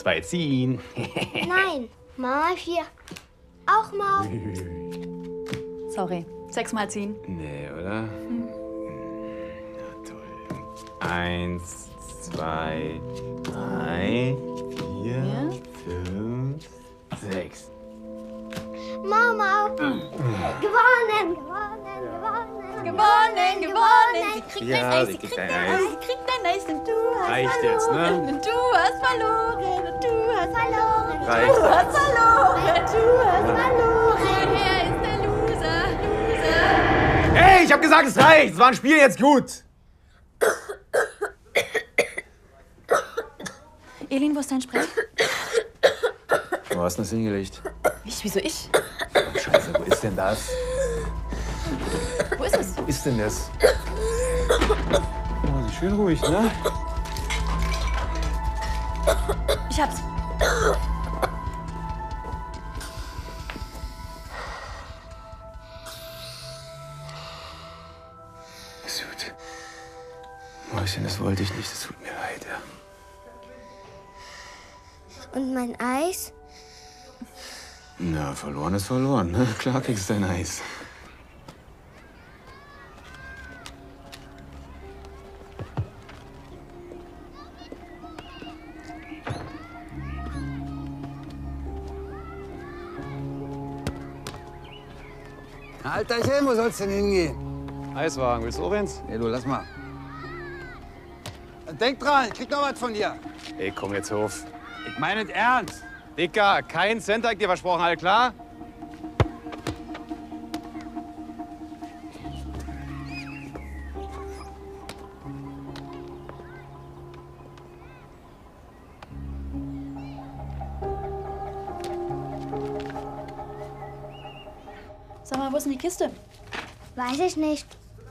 2 ziehen. Nein, Mama 4. Auch Maus. Sorry. 6 mal ziehen. Nee, oder? Na toll. 1, 2, 3, 4, 5, 6. Mama. Gewonnen. Gewonnen. Sie kriegt Ja, dein Eis, sie sie kriegt kriegt dein dein Eis. Eis, sie kriegt dein Eis und du hast Reicht verloren. jetzt, ne? Und du hast verloren. Und du hast verloren. Reicht. Du hast verloren. Du hast verloren. Er ist der Loser. Hey, ich hab gesagt, es reicht. Es war ein Spiel, jetzt gut. Elin, wo ist dein Spray? Wo hast du das hingelegt? Ich? Wieso ich? Scheiße, wo ist denn das? Wo ist es? Wo ist denn das? Oh, schön ruhig, ne? Ich hab's. Ist gut. Mäuschen, das wollte ich nicht. Das tut mir leid, ja. Und mein Eis? Na, verloren ist verloren, ne? Klar kriegst du dein Eis. Alterchen, wo soll's denn hingehen? Eiswagen, willst du auch eins? Nee, du, lass mal. Denk dran, ich krieg noch was von dir. Ey, komm jetzt auf. Ich meine es ernst. Dicker, kein Cent hab ich dir versprochen, alle klar? Sag mal, wo ist denn die Kiste? Weiß ich nicht.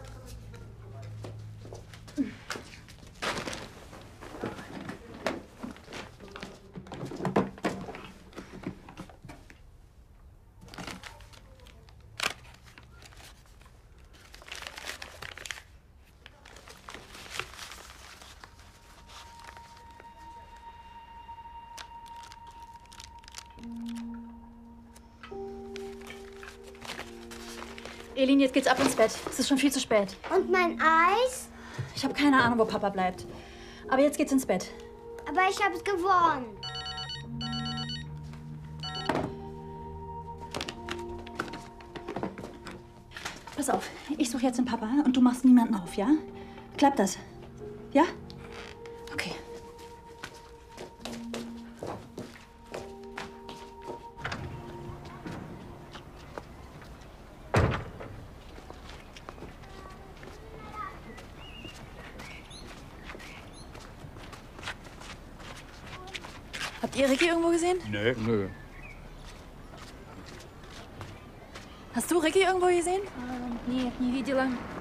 Elin, jetzt geht's ab ins Bett. Es ist schon viel zu spät. Und mein Eis? Ich habe keine Ahnung, wo Papa bleibt. Aber jetzt geht's ins Bett. Aber ich hab's gewonnen. Pass auf, ich suche jetzt den Papa und du machst niemanden auf, ja? Klappt das? Ja? Okay. Habt ihr Ricky irgendwo gesehen? Nö. Hast du Ricky irgendwo gesehen? Нет, не видела.